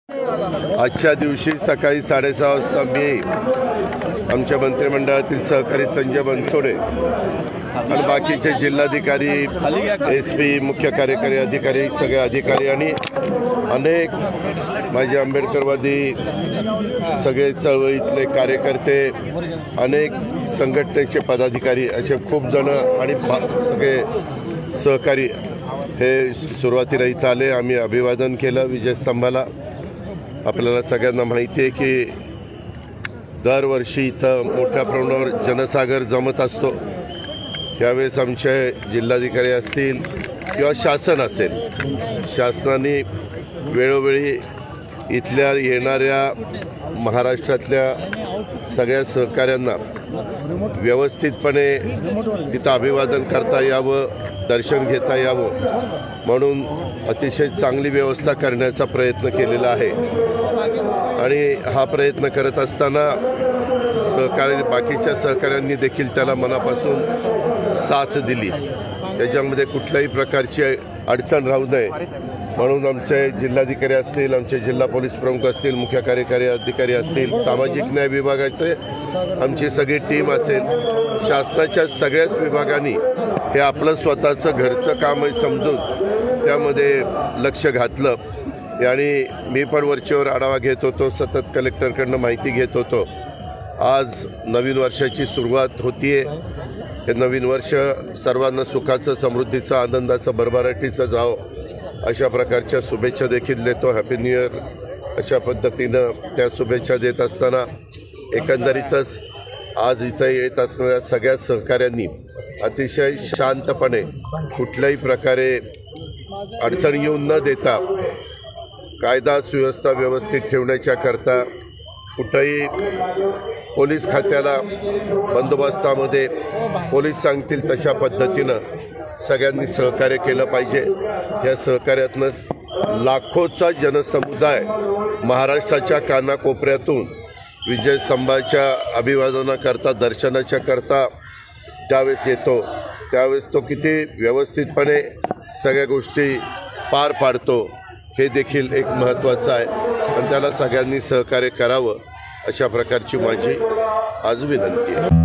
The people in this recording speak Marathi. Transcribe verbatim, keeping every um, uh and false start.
आजच्या दिवशी सकाळी साडेसहा वाजता मी आमच्या मंत्रिमंडळातील सहकारी संजय बनसोडे आणि बाकीचे जिल्हाधिकारी, एस पी, मुख्य कार्यकारी अधिकारी, सगळे अधिकारी आणि अनेक माझे आंबेडकरवादी सगळे चळवळीतले कार्यकर्ते, अनेक संघटनेचे पदाधिकारी असे खूप जण आणि सगळे सहकारी हे सुरुवातीला इथं आले. आम्ही अभिवादन केलं विजयस्तंभाला. आपल्याला सगळ्यांना माहिती आहे की दरवर्षी इथं मोठ्या प्रमाणावर जनसागर जमत असतो. यावेळेस आमचे जिल्हाधिकारी असतील किंवा शासन असेल, शासनाने वेळोवेळी इथल्या येणाऱ्या महाराष्ट्रातल्या सगळ्या सहकाऱ्यांना व्यवस्थितपणे तिथं अभिवादन करता यावं, दर्शन घेता यावं म्हणून अतिशय चांगली व्यवस्था करण्याचा प्रयत्न केलेला आहे. आणि हा प्रयत्न करत असताना सहकारी बाकीच्या सहकाऱ्यांनी देखील त्याला मनापासून साथ दिली. त्याच्यामध्ये कुठल्याही प्रकारची अडचण राहू नये म्हणून आमचे जिल्हाधिकारी असतील, आमचे जिल्हा पोलीस प्रमुख असतील, मुख्य कार्यकारी अधिकारी असतील, सामाजिक न्याय विभागाचे आमची सगळी टीम असेल, शासनाच्या सगळ्याच विभागांनी हे आपलं स्वतःचं घरचं काम समजून त्यामध्ये लक्ष घातलं. आणि मी पण वरचेवर आढावा घेत होतो, सतत कलेक्टरकडनं माहिती घेत होतो. आज नवीन वर्षाची सुरुवात होतीये. हे नवीन वर्ष सर्वांना सुखाचं, समृद्धीचं, आनंदाचं, भरभराटीचं जावं अशा प्रकारच्या शुभेच्छा देखील देतो. हॅपी न्यू इयर अशा पद्धतीनं त्या शुभेच्छा देत असताना एकंदरीतच आज इथं येत असणाऱ्या सगळ्या सहकाऱ्यांनी अतिशय शांतपणे कुठल्याही प्रकारे अडचण येऊन न देता कायदा सुव्यवस्था व्यवस्थित ठेवण्याच्या करता कुठंही पोलीस खात्याला बंदोबस्तामध्ये पोलीस सांगतील तशा पद्धतीनं सगळ्यांनी सहकार्य केलं पाहिजे. या सहकार्यातनंच लाखोचा जनसमुदाय महाराष्ट्राच्या कानाकोपऱ्यातून विजयस्तंभाच्या अभिवादनाकरता, दर्शनाच्या करता ज्यावेळेस येतो त्यावेळेस तो किती व्यवस्थितपणे सगळ्या गोष्टी पार पाडतो हे देखील एक महत्त्वाचं आहे. आणि त्याला सगळ्यांनी सहकार्य करावं अशा प्रकारची माझी आज विनंती आहे.